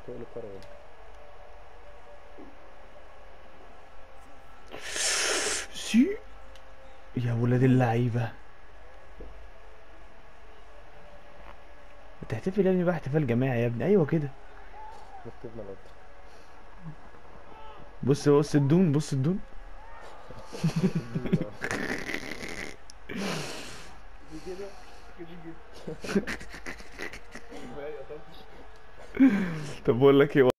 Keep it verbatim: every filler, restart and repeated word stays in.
تقل كروي. سي. يا ولاد اللعيبه، بتحتفل يا ابني بقى احتفال جماعي يا ابني، ايوه كده. ركبنا القطر. بص بص الدون، بص الدون. الدود اه. دي كده دي كده كفايه طب. طب بقول لك ايه